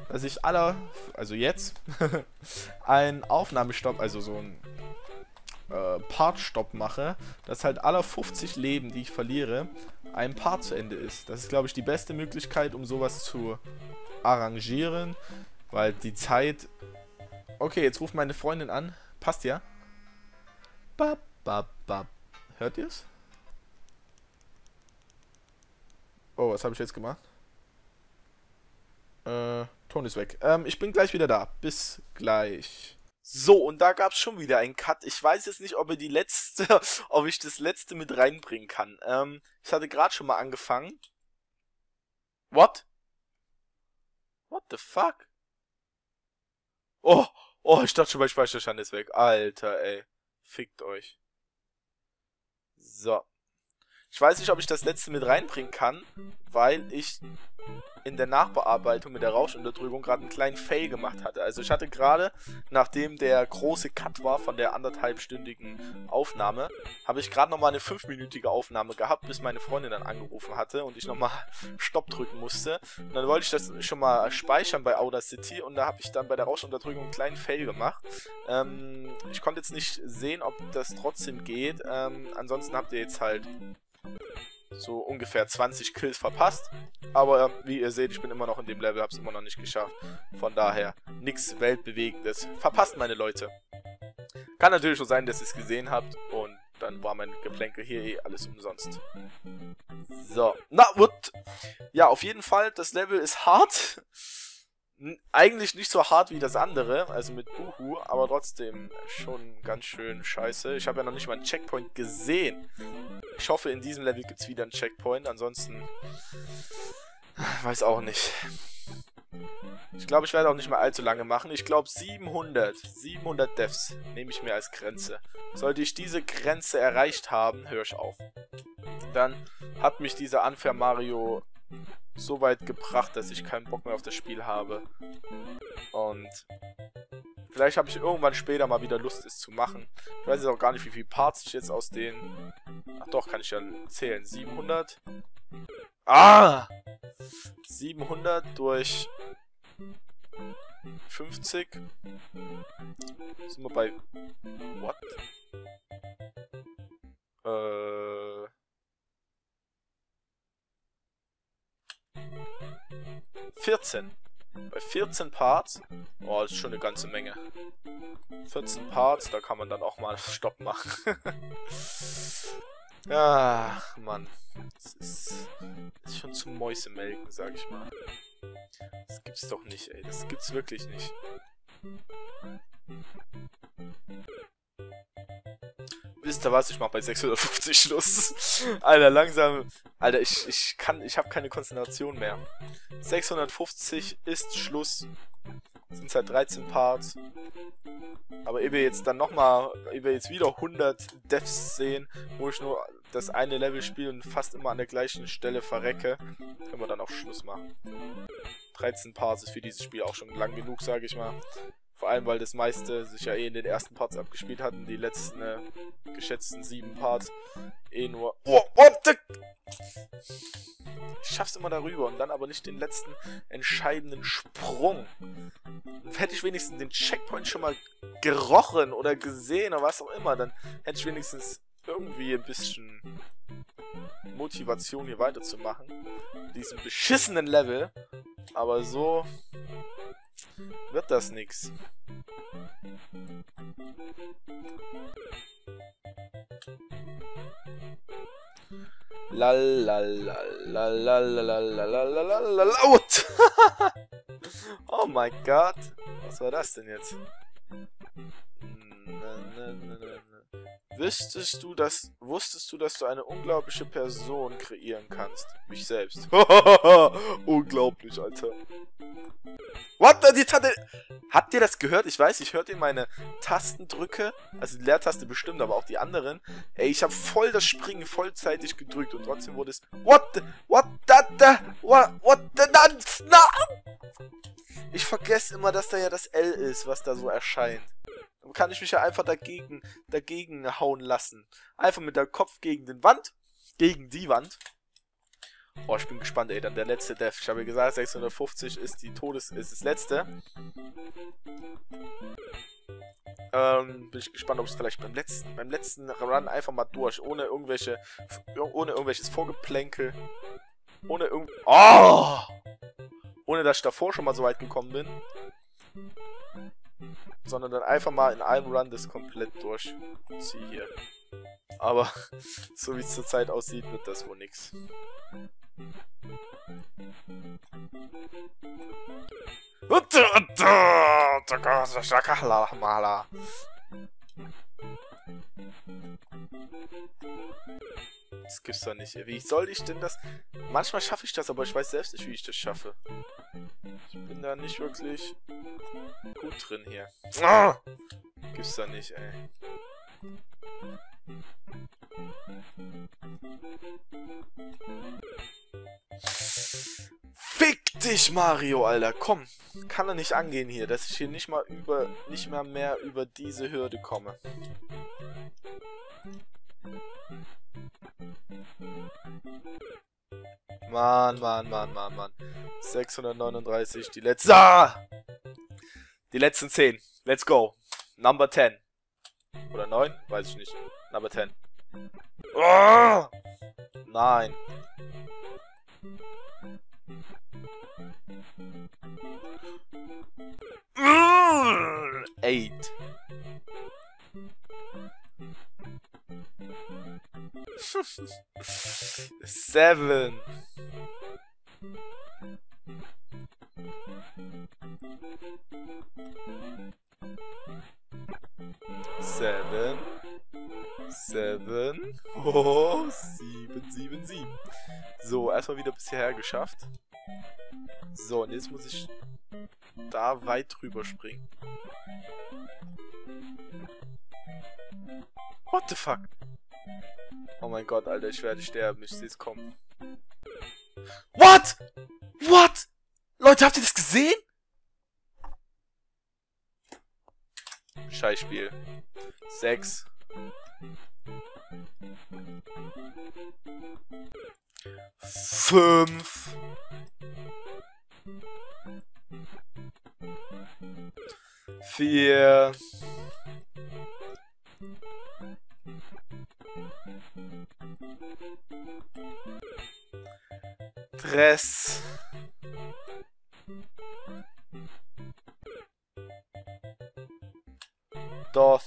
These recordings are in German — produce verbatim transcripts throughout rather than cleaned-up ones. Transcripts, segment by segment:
dass ich aller, also jetzt, einen Aufnahmestopp, also so ein äh, Part-Stopp mache, dass halt aller fünfzig Leben, die ich verliere, ein Part zu Ende ist. Das ist, glaube ich, die beste Möglichkeit, um sowas zu arrangieren, weil die Zeit... Okay, jetzt ruft meine Freundin an. Passt ja? Bap, bap, bap. Hört ihr's? Oh, was habe ich jetzt gemacht? Äh, Ton ist weg. Ähm, ich bin gleich wieder da. Bis gleich. So, und da gab es schon wieder einen Cut. Ich weiß jetzt nicht, ob, ihr die letzte, ob ich das letzte mit reinbringen kann. Ähm, ich hatte gerade schon mal angefangen. What? What the fuck? Oh, oh, ich dachte schon, mein Speicherstand ist weg. Alter, ey. Fickt euch. So. Ich weiß nicht, ob ich das letzte mit reinbringen kann, weil ich in der Nachbearbeitung mit der Rauschunterdrückung gerade einen kleinen Fail gemacht hatte. Also ich hatte gerade, nachdem der große Cut war von der anderthalbstündigen Aufnahme, habe ich gerade nochmal eine fünfminütige Aufnahme gehabt, bis meine Freundin dann angerufen hatte und ich nochmal Stopp drücken musste. Und dann wollte ich das schon mal speichern bei Audacity und da habe ich dann bei der Rauschunterdrückung einen kleinen Fail gemacht. Ähm, ich konnte jetzt nicht sehen, ob das trotzdem geht. Ähm, ansonsten habt ihr jetzt halt so ungefähr zwanzig Kills verpasst. Aber wie ihr seht, ich bin immer noch in dem Level, hab's immer noch nicht geschafft. Von daher, nichts Weltbewegendes. Verpasst, meine Leute. Kann natürlich schon sein, dass ihr es gesehen habt. Und dann war mein Geplänkel hier eh alles umsonst. So, na, what? Ja, auf jeden Fall, das Level ist hart. Eigentlich nicht so hart wie das andere, also mit Buhu, aber trotzdem schon ganz schön scheiße. Ich habe ja noch nicht mal einen Checkpoint gesehen. Ich hoffe, in diesem Level gibt es wieder einen Checkpoint, ansonsten weiß auch nicht. Ich glaube, ich werde auch nicht mehr allzu lange machen. Ich glaube, siebenhundert, siebenhundert Deaths nehme ich mir als Grenze. Sollte ich diese Grenze erreicht haben, höre ich auf. Dann hat mich dieser Unfair Mario so weit gebracht, dass ich keinen Bock mehr auf das Spiel habe. Und vielleicht habe ich irgendwann später mal wieder Lust, es zu machen. Ich weiß jetzt auch gar nicht, wie viele Parts ich jetzt aus den... Ach doch, kann ich ja zählen. siebenhundert. Ah! siebenhundert durch fünfzig. Sind wir bei... What? Äh... vierzehn. Bei vierzehn Parts. Oh, das ist schon eine ganze Menge. vierzehn Parts, da kann man dann auch mal Stopp machen. Ach, Mann. Das ist, das ist schon zum Mäusemelken, sag ich mal. Das gibt's doch nicht, ey. Das gibt's wirklich nicht. Wisst ihr was? Ich mach bei sechshundertfünfzig Schluss. Alter, langsam. Alter, ich, ich kann, ich habe keine Konzentration mehr. sechshundertfünfzig ist Schluss. Sind halt dreizehn Parts. Aber ehe wir jetzt dann nochmal, ehe wir jetzt wieder hundert Deaths sehen, wo ich nur das eine Level spiele und fast immer an der gleichen Stelle verrecke, können wir dann auch Schluss machen. dreizehn Parts ist für dieses Spiel auch schon lang genug, sage ich mal. Vor allem, weil das meiste sich ja eh in den ersten Parts abgespielt hatten. Die letzten äh, geschätzten sieben Parts eh nur... Oh, what the... Ich schaff's immer darüber und dann aber nicht den letzten entscheidenden Sprung. Hätte ich wenigstens den Checkpoint schon mal gerochen oder gesehen oder was auch immer, dann hätte ich wenigstens irgendwie ein bisschen Motivation hier weiterzumachen. In diesem beschissenen Level. Aber so wird das nix. Laut! Oh mein Gott! Was war das denn jetzt? Wüsstest du, dass, wusstest du, dass du eine unglaubliche Person kreieren kannst? Mich selbst. Unglaublich, Alter. What? Jetzt hat, er, habt ihr das gehört? Ich weiß, ich hörte in meine Tastendrücke, also die Leertaste bestimmt, aber auch die anderen. Ey, ich habe voll das Springen vollzeitig gedrückt und trotzdem wurde es... What? The, what? Da, da, what? What? The, da, na. Ich vergesse immer, dass da ja das L ist, was da so erscheint. Dann kann ich mich ja einfach dagegen, dagegen hauen lassen. Einfach mit der Kopf gegen den Wand, gegen die Wand. Oh, ich bin gespannt, ey. Dann der letzte Death. Ich habe ja gesagt, sechshundertfünfzig ist die Todes... ist das letzte. Ähm, bin ich gespannt, ob ich es vielleicht beim letzten, beim letzten Run einfach mal durch, ohne irgendwelche, ohne irgendwelches Vorgeplänkel, ohne irgend... Oh! Ohne, dass ich davor schon mal so weit gekommen bin. Sondern dann einfach mal in einem Run das komplett durchziehe hier. Aber, so wie es zurzeit aussieht, wird das wohl nix. Das gibt's doch nicht. Wie soll ich denn das... Manchmal schaffe ich das, aber ich weiß selbst nicht, wie ich das schaffe. Ich bin da nicht wirklich gut drin hier. Ah! Gibt's da nicht, ey. Fick dich, Mario, Alter. Komm. Kann er nicht angehen hier, dass ich hier nicht mal über, nicht mal mehr über diese Hürde komme. Mann, Mann, Mann, Mann, Mann. sechshundertneununddreißig, die letzten... Ah! Die letzten zehn. Let's go. Number ten. Oder neun? Weiß ich nicht. Number ten. Oh! Nein. Eight. Seven. Seven. Seven. Oh, sieben, sieben, sieben. So, erstmal wieder bis hierher geschafft. So, und jetzt muss ich da weit drüber springen. What the fuck? Oh mein Gott, Alter, ich werde sterben. Ich sehe es kommen. What? What? Leute, habt ihr das gesehen? Scheißspiel. Sechs. Fünf. Vier. Tres. Dos.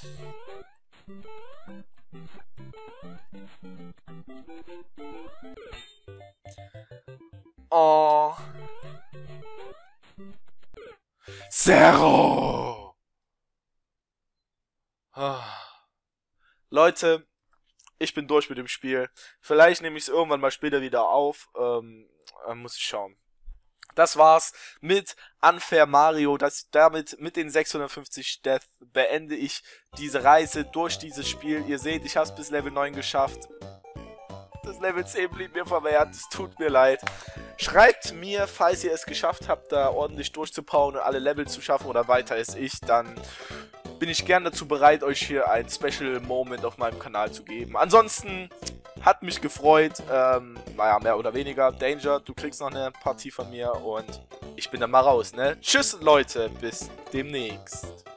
Oh. Zero. Ah. Leute, ich bin durch mit dem Spiel. Vielleicht nehme ich es irgendwann mal später wieder auf. Ähm, äh, muss ich schauen. Das war's mit Unfair Mario. Das, damit mit den sechshundertfünfzig Death beende ich diese Reise durch dieses Spiel. Ihr seht, ich habe es bis Level neun geschafft. Das Level zehn blieb mir verwehrt. Es tut mir leid. Schreibt mir, falls ihr es geschafft habt, da ordentlich durchzupauen und alle Level zu schaffen oder weiter als ich, dann bin ich gern dazu bereit, euch hier ein Special Moment auf meinem Kanal zu geben. Ansonsten hat mich gefreut, ähm, naja, mehr oder weniger. Danger, du kriegst noch eine Partie von mir und ich bin dann mal raus, ne? Tschüss, Leute, bis demnächst.